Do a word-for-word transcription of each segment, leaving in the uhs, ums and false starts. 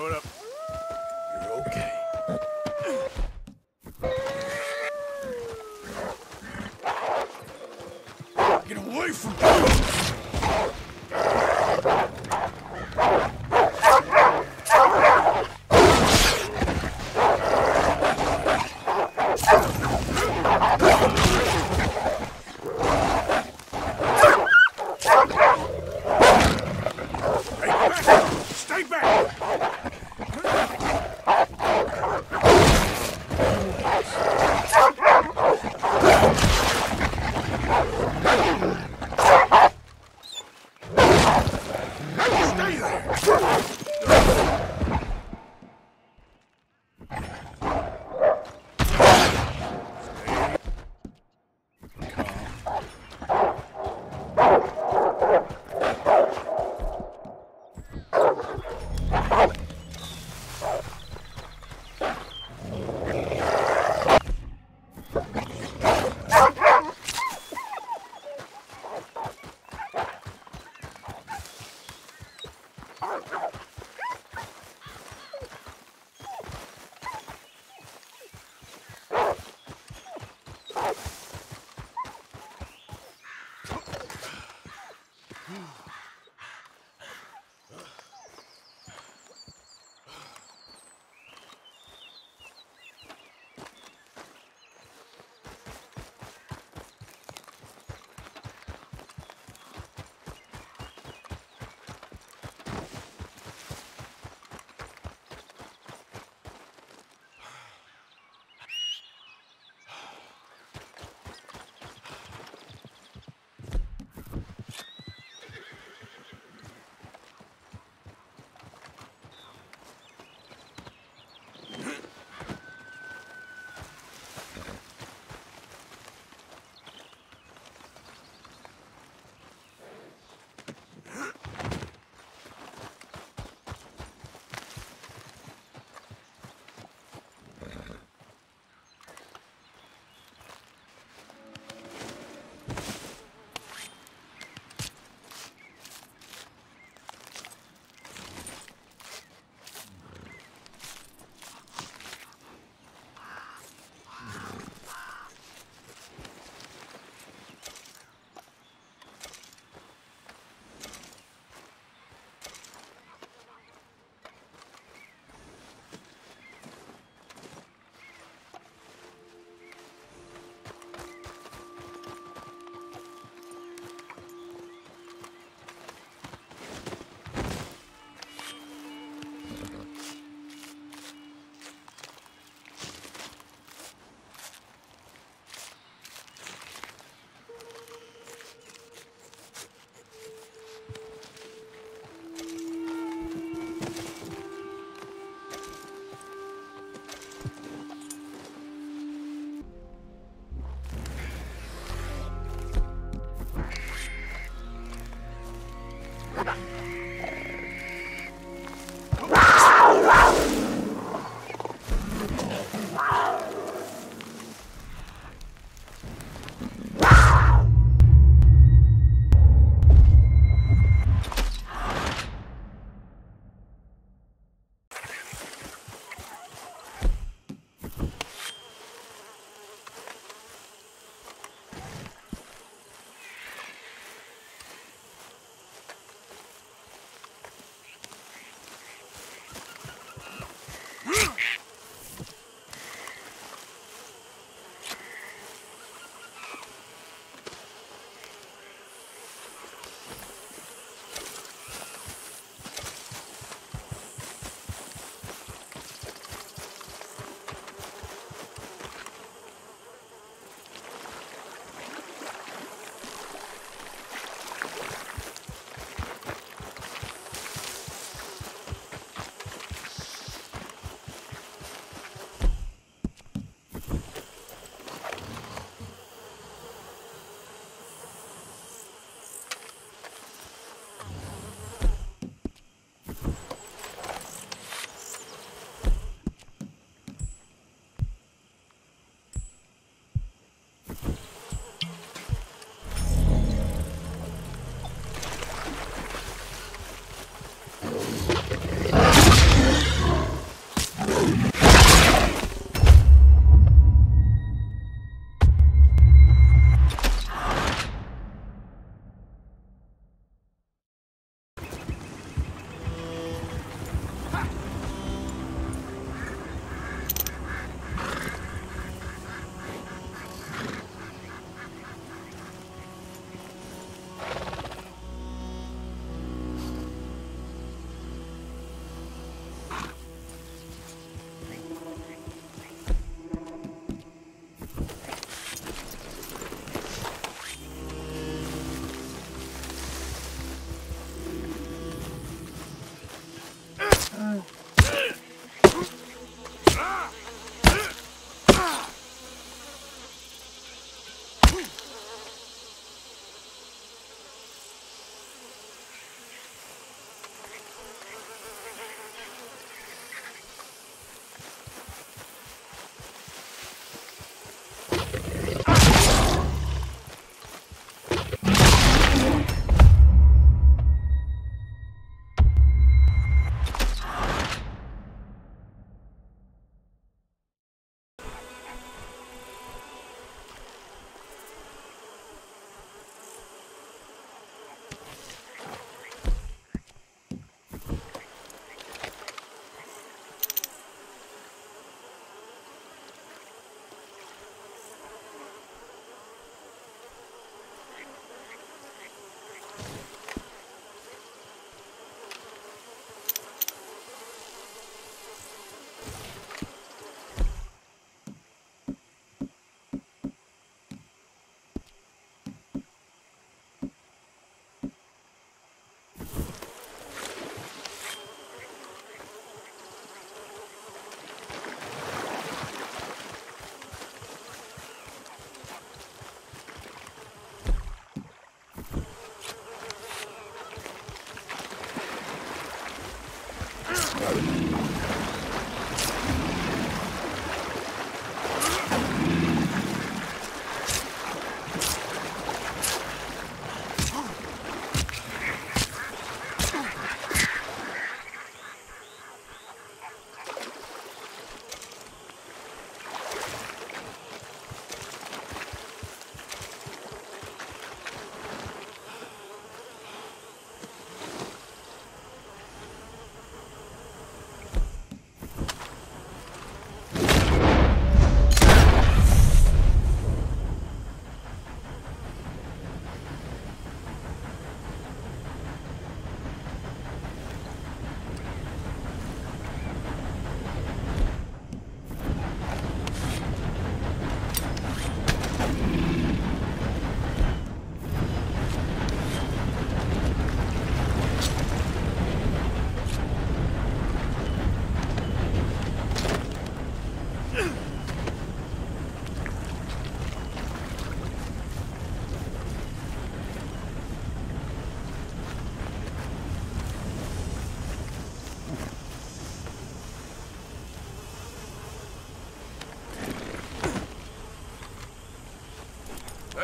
Throw it up. You're okay. Get away from me! Stay back! Stay there!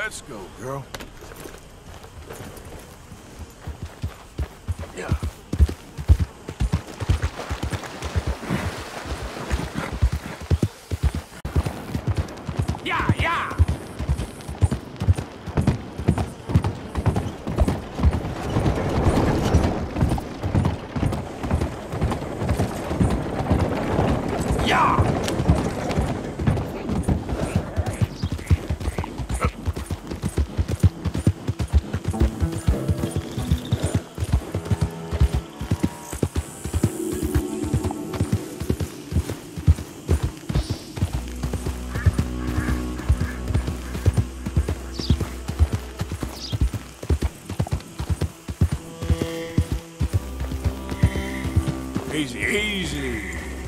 Let's go, girl. Yeah. Yeah, yeah! Yeah! Easy, easy.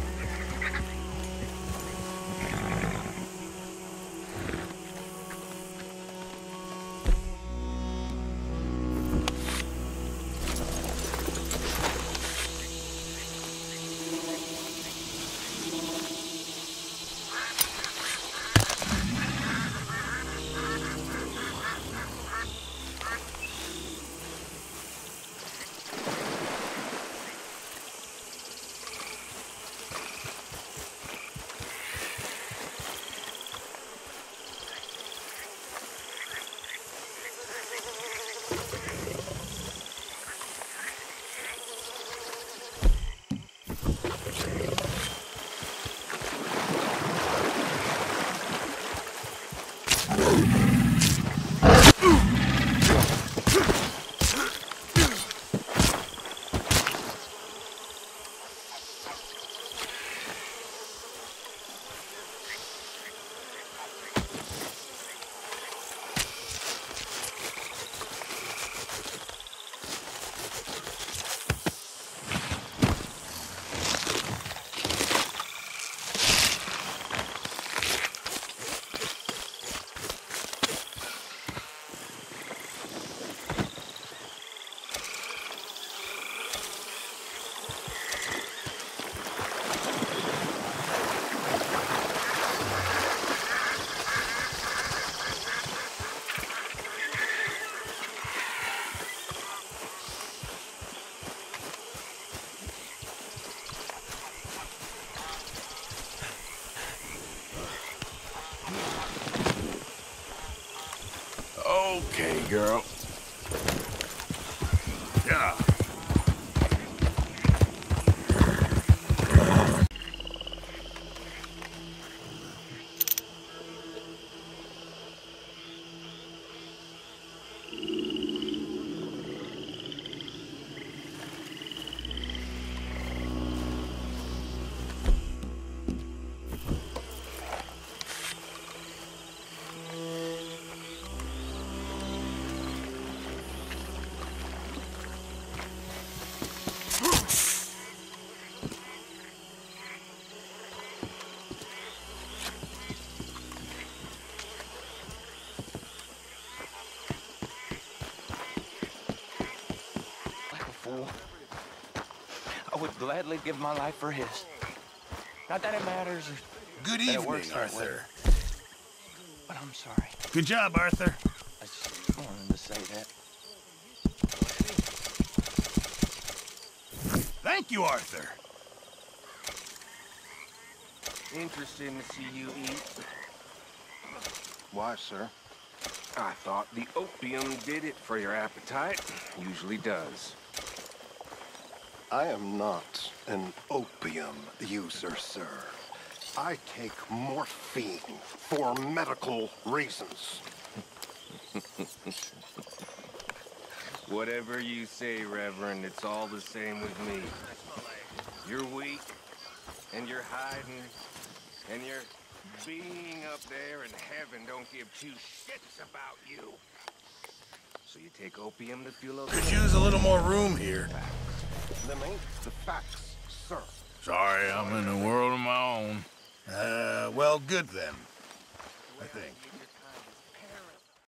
Okay, girl. Yeah. Like a fool. I would gladly give my life for his. Not that it matters. Good that it evening, works that way. Arthur. But I'm sorry. Good job, Arthur. I just wanted to say that. Thank you, Arthur. Interesting to see you eat. Why, sir? I thought the opium did it for your appetite. Usually does. I am not an opium user, sir. I take morphine for medical reasons. Whatever you say, Reverend, it's all the same with me. You're weak, and you're hiding, and you're being up there in heaven don't give two shits about you. So you take opium to feel okay? Could use a little more room here. Them ain't the facts, sir. Sorry, I'm in a world of my own. Uh, well, good then. I think.